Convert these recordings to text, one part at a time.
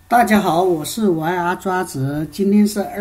大家好，我是YR抓子，今天是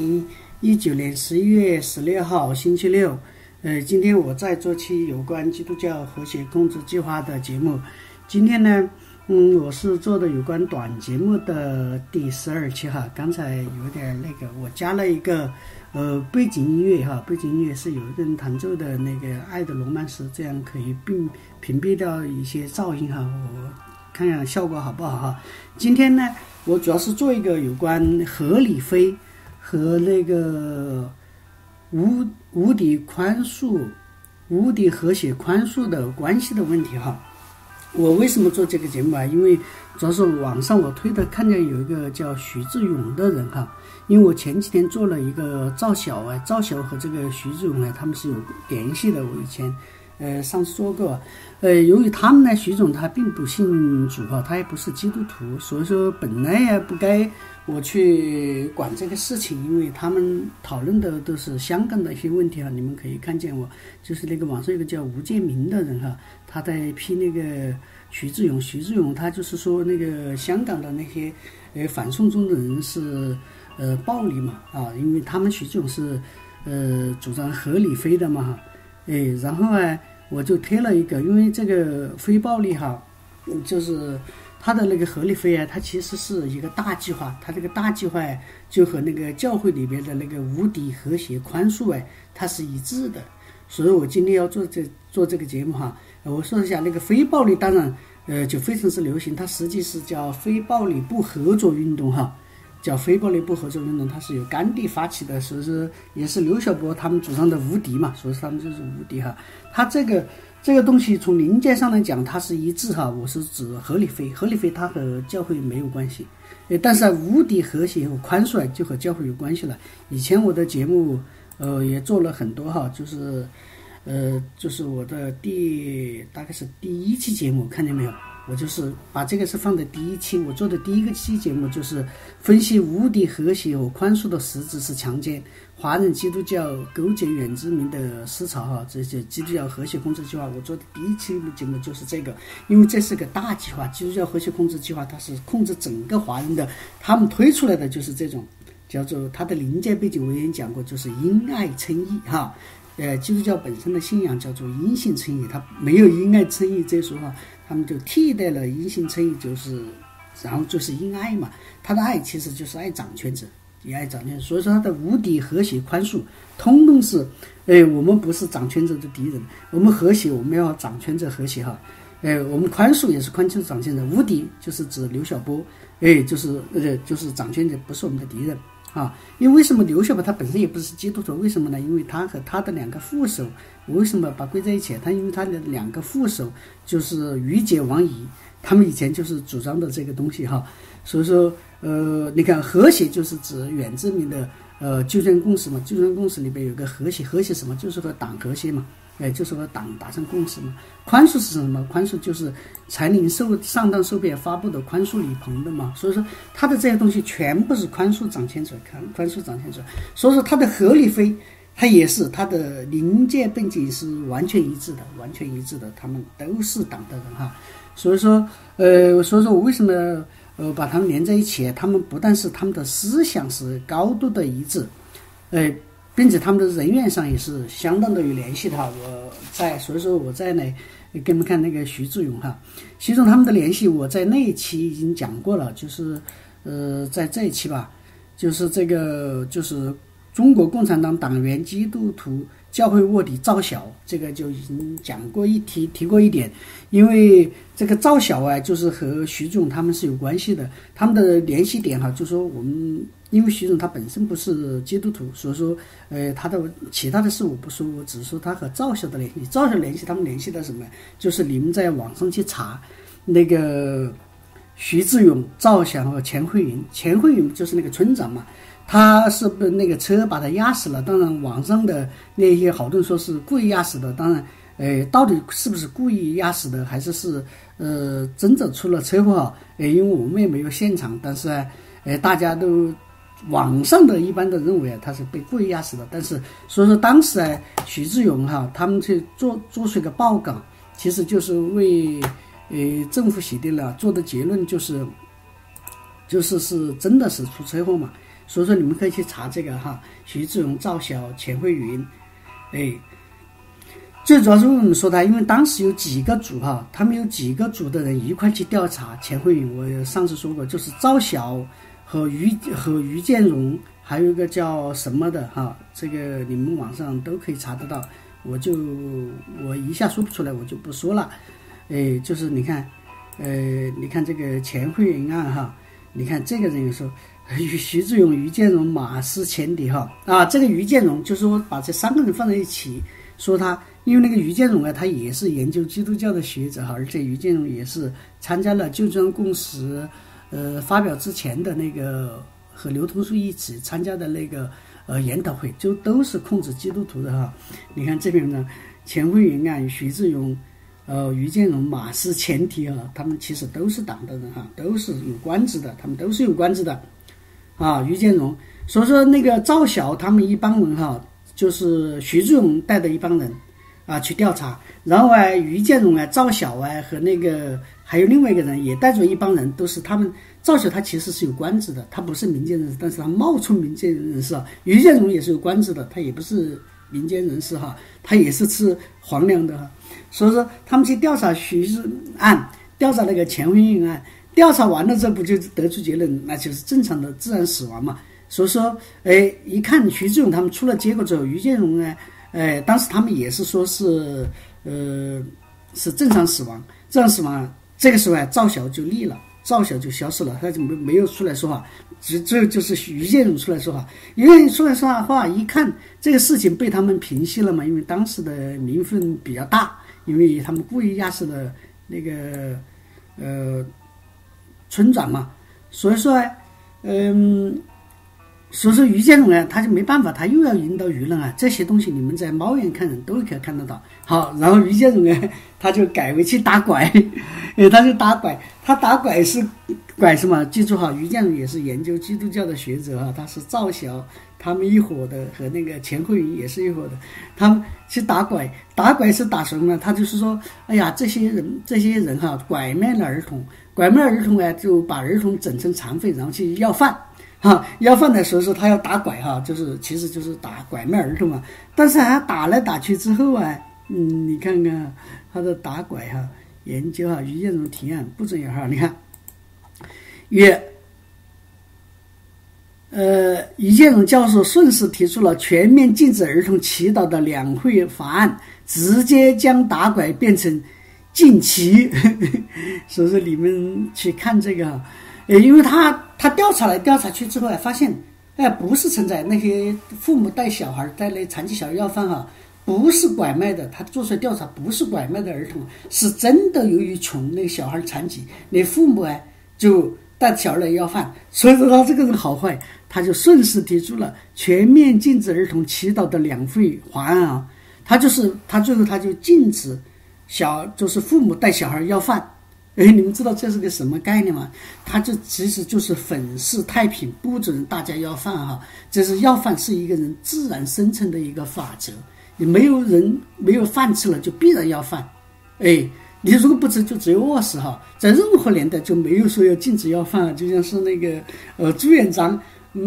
2019年11月16号星期六。今天我再做期有关基督教和谐控制计划的节目。今天呢，我是做的有关短节目的第12期哈。刚才有点我加了一个背景音乐哈，背景音乐是有一个人弹奏的那个《爱的罗曼史》，这样可以屏蔽掉一些噪音哈。我看看效果好不好哈。今天呢，我主要是做一个有关合理非和那个无敌宽恕、无敌和谐宽恕的关系的问题哈。我为什么做这个节目啊？因为主要是网上我推的看见有一个叫徐志勇的人哈，因为我前几天做了一个赵晓和这个徐志勇他们是有联系的，我以前上次说过。由于他们呢，徐总他并不信主哈，他也不是基督徒，所以说本来也不该我去管这个事情，因为他们讨论的都是香港的一些问题哈。你们可以看见我就是那个网上有个叫吴建明的人哈，他在批那个徐志勇他就是说那个香港的那些反送中的人是暴力嘛啊，因为他们徐志勇是主张合理非的嘛哈。然后我就贴了一个，因为这个非暴力哈，就是他的那个合理非它其实是一个大计划，它这个大计划就和那个教会里边的那个无敌和谐宽恕它是一致的。所以我今天要做这个节目哈，我说一下那个非暴力，当然就非常之流行，它实际是叫非暴力不合作运动哈。叫非暴力不合作运动，它是由甘地发起的，所以说也是刘晓波他们主张的无敌嘛，所以说他们就是无敌哈。它这个东西从灵界上来讲，它是一致哈。我是指合理非它和教会没有关系，但是无敌和谐和宽恕就和教会有关系了。以前我的节目也做了很多哈，就是我的大概是第1期节目，看见没有？我就是把这个是放在第1期，我做的第1个期节目就是分析无敌和谐和宽恕的实质是强奸，华人基督教勾结原住民的思潮哈，这些基督教和谐控制计划，我做的第1期节目就是这个，因为这是个大计划，基督教和谐控制计划它是控制整个华人的，他们推出来的就是这种叫做它的灵界背景，我也讲过，就是因爱称义哈。基督教本身的信仰叫做因信称义，它没有因爱称义这说话，他们就替代了因信称义，然后就是因爱嘛，他的爱其实就是爱掌权者，也爱掌权者，所以说他的无敌和谐宽恕通通是我们不是掌权者的敌人，我们和谐，我们要掌权者和谐哈。我们宽恕也是宽恕掌权者，无敌就是指刘晓波，就是掌权者不是我们的敌人啊。因为为什么刘晓波他本身也不是基督徒？为什么呢？因为他和他的2个副手，为什么把归在一起？因为他的2个副手就是于姐、王怡，他们以前就是主张的这个东西哈。所以说你看和谐就是指原住民的救援共识嘛，救援共识里边有个和谐什么？就是和党和谐嘛。就是和党达成共识嘛。宽恕是什么？宽恕就是柴灵上当受骗发布的宽恕李鹏的嘛。所以说他的这些东西全部是宽恕掌权者，所以说他的合理非，他也是他的灵界背景是完全一致的，他们都是党的人哈。所以说我为什么把他们连在一起？他们不但是他们的思想是高度的一致，并且他们的人员上也是相当的有联系的哈。所以说我在呢给你们看那个徐志勇哈，徐总他们的联系我在那一期已经讲过了，就是在这一期吧，就是这个就是中国共产党党员基督徒教会卧底赵晓，这个就已经讲过提过一点。因为这个赵晓就是和徐总他们是有关系的，他们的联系点哈，就是说我们因为徐总他本身不是基督徒，所以说他的其他的事我不说，我只说他和赵晓的联系。赵晓联系他们联系的什么？就是你们在网上去查那个徐志勇、赵晓和钱慧云就是那个村长嘛，他是被那个车把他压死了。当然网上的那些好多人说是故意压死的，当然到底是不是故意压死的，还是真的出了车祸因为我们也没有现场，但是大家都网上的一般的认为他是被故意压死的。但是所以说当时徐志勇他们去做出一个报告，其实就是为政府洗地了，做的结论就是是真的是出车祸嘛。所以说你们可以去查这个哈，徐志勇、赵晓、钱慧云，最主要是为什么说他？因为当时有几个组哈，他们有几个组的人一块去调查钱慧云。我上次说过，就是赵晓和于建荣，还有一个叫什么的哈，这个你们网上都可以查得到。我一下说不出来，我就不说了。就是你看这个钱慧云案哈，你看这个人有说徐志勇、于建荣、马思前敌哈这个于建荣就是说把这3个人放在一起说他。因为那个于建荣他也是研究基督教的学者哈，而且于建荣也是参加了旧庄共识发表之前的那个和刘同树一起参加的那个研讨会，就都是控制基督徒的哈。你看这边呢，钱慧云啊、徐志勇、于建荣、马思前敌啊，他们其实都是党的人哈，都是有官职的，他们都是有官职的于建荣。所以说那个赵晓他们一帮人哈，就是徐志勇带的一帮人去调查，然后于建荣赵晓和那个还有另外一个人也带着一帮人，都是他们。赵晓他其实是有官职的，他不是民间人士，但是他冒充民间人士于建荣也是有官职的，他也不是民间人士哈，他也是吃皇粮的哈。所以说他们去调查徐志案，调查那个钱慧云案，调查完了之后不就得出结论，那就是正常的自然死亡嘛。所以说一看徐志勇他们出了结果之后，于建荣当时他们也是说是正常死亡，这个时候赵晓就立了，赵晓就消失了，他就没有出来说话，只有就是于建荣出来说话。于建荣出来说话，一看这个事情被他们平息了嘛，因为当时的民愤比较大，因为他们故意压死了那个村长嘛，所以说于建荣他就没办法，他又要引导舆论这些东西你们在猫眼看人都可以看得到。好，然后于建荣他就改为去打拐，他就打拐，他打拐是拐什么？记住哈，于建荣也是研究基督教的学者他是赵晓他们一伙的，和那个钱慧云也是一伙的，他们去打拐，打拐是打什么呢？他就是说，哎呀，这些人拐卖了儿童，就把儿童整成残废，然后去要饭。要饭的时候说他要打拐其实就是打拐卖儿童但是他打来打去之后你看看他的打拐研究于建荣提案不准你看于建荣教授顺势提出了全面禁止儿童祈祷的两会法案，直接将打拐变成禁祈所以说你们去看这个因为他调查来调查去之后发现不是存在那些父母带小孩带那残疾小孩要饭不是拐卖的，他做出来调查不是拐卖的儿童，是真的由于穷，那个小孩残疾，那父母就带小孩来要饭。所以说他这个人好坏，他就顺势提出了全面禁止儿童祈祷的两会法案他最后他就禁止就是父母带小孩要饭。你们知道这是个什么概念吗？他就其实就是粉饰太平，不准大家要饭这是要饭是一个人自然生成的一个法则，你没有人没有饭吃了就必然要饭你如果不吃就只有饿死在任何年代就没有说要禁止要饭就像是那个朱元璋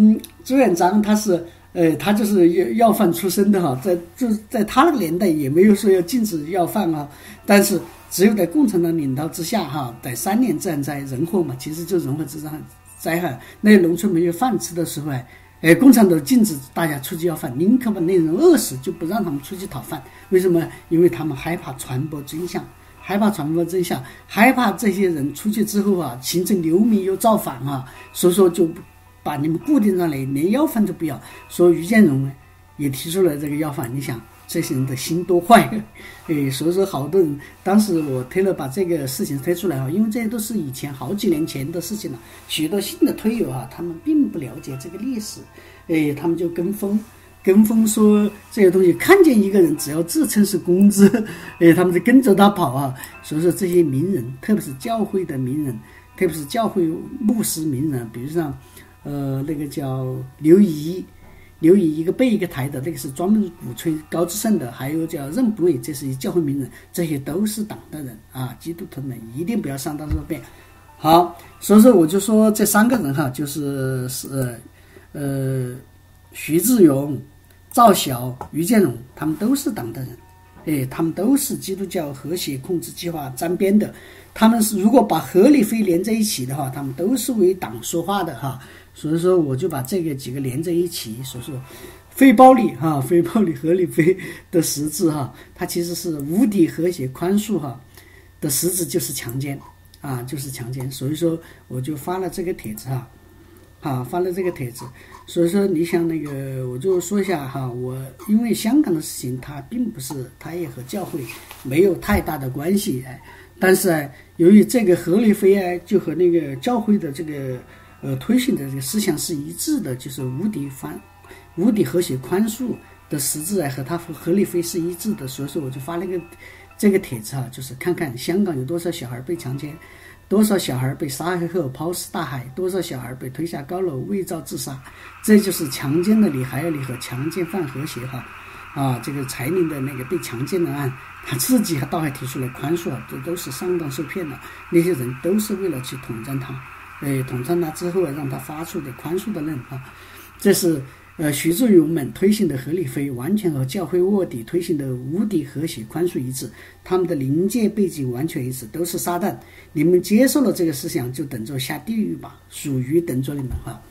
他就是要饭出身的在他那个年代也没有说要禁止要饭但是只有在共产党领导之下在3年自然灾人祸嘛，其实就人祸之灾害，那些农村没有饭吃的时候共产党禁止大家出去要饭，宁可把那人饿死就不让他们出去讨饭。为什么？因为他们害怕传播真相，害怕这些人出去之后形成流民又造反所以说就把你们固定上来，连要饭都不要。所以于建荣也提出了这个要饭，你想这些人的心多坏所以说好多人当时我推了把这个事情推出来因为这些都是以前好几年前的事情了，许多新的推友他们并不了解这个历史他们就跟风说这些东西，看见一个人只要自称是公知他们就跟着他跑所以说这些名人，特别是教会的名人，特别是教会牧师名人，比如像那个叫刘仪一个背一个台的，那个是专门鼓吹高志胜的，还有叫任不伟，这是教会名人，这些都是党的人基督徒们一定不要上当受骗好，所以说我就说这3个人哈，就是徐志勇、赵晓、于建荣，他们都是党的人，他们都是基督教和谐控制计划沾边的。他们是如果把何立飞连在一起的话，他们都是为党说话的哈。所以说我就把这个几个连在一起，所以说非暴力哈，非暴力何立飞的实质哈，它其实是无敌和谐宽恕哈的实质就是强奸啊，就是强奸。所以说我就发了这个帖子发了这个帖子。所以说你想那个，我就说一下哈，我因为香港的事情，它并不是，它也和教会没有太大的关系但是由于这个何立飞就和那个教会的这个推行的这个思想是一致的，就是无敌和谐宽恕的实质和他和何立飞是一致的，所以说我就发了这个帖子就是看看香港有多少小孩被强奸，多少小孩被杀害后抛尸大海，多少小孩被推下高楼伪造自杀，这就是强奸的你还要你和强奸犯和谐这个柴玲的那个被强奸的案，他自己倒还提出了宽恕这都是上当受骗的，那些人都是为了去统战他，统战他之后让他发出的宽恕的论这是徐志勇们推行的何立飞完全和教会卧底推行的无敌和谐宽恕一致，他们的灵界背景完全一致，都是撒旦，你们接受了这个思想就等着下地狱吧，属于等着你们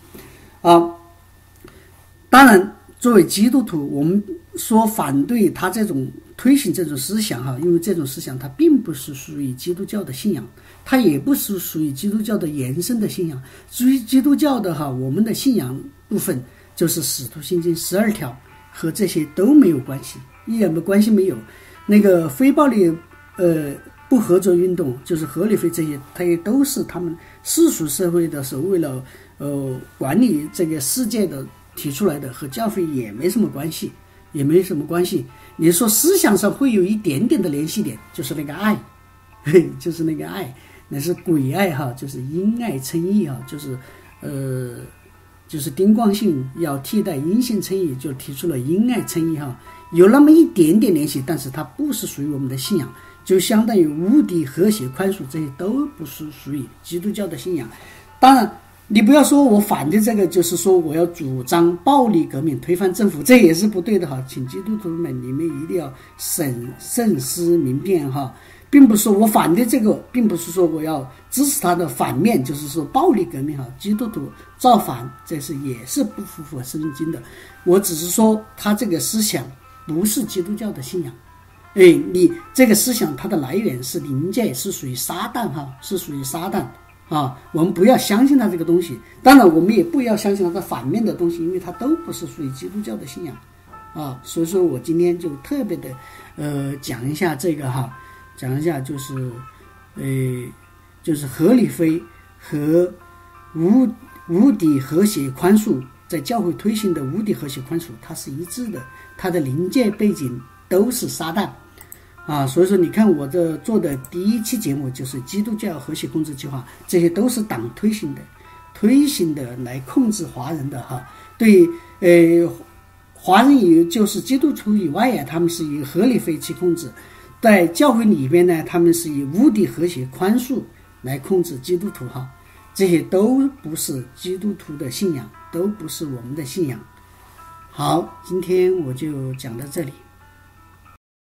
当然作为基督徒，我们说反对他这种推行这种思想因为这种思想它并不是属于基督教的信仰，它也不是属于基督教的延伸的信仰。属于基督教的我们的信仰部分就是使徒信经12条，和这些都没有关系，一点的关系没有。那个非暴力不合作运动，就是何立飞这些，它也都是他们世俗社会的时候为了管理这个世界的提出来的，和教会也没什么关系，你说思想上会有一点点的联系点，就是那个爱，就是那个爱，那是鬼爱就是阴爱称义就是丁光信要替代阴性称义，就提出了阴爱称义有那么一点点联系，但是它不是属于我们的信仰，就相当于无敌和谐宽恕，这些都不是属于基督教的信仰。当然你不要说我反对这个，就是说我要主张暴力革命推翻政府，这也是不对的请基督徒们你们一定要慎思明辨并不是说我反对这个，并不是说我要支持他的反面，就是说暴力革命基督徒造反，这也是不符合圣经的。我只是说他这个思想不是基督教的信仰，你这个思想它的来源是灵界，是属于撒旦是属于撒旦我们不要相信他这个东西，当然我们也不要相信他的反面的东西，因为它都不是属于基督教的信仰所以说我今天就特别的讲一下这个讲一下就是何立飞和无敌和谐宽恕在教会推行的无敌和谐宽恕，它是一致的，它的灵界背景都是撒旦所以说你看我这做的第1期节目就是基督教和谐控制计划，这些都是党推行的来控制华人的对华人也就是基督徒以外他们是以何立飞去控制，在教会里边呢他们是以无敌和谐宽恕来控制基督徒这些都不是基督徒的信仰，都不是我们的信仰。好，今天我就讲到这里。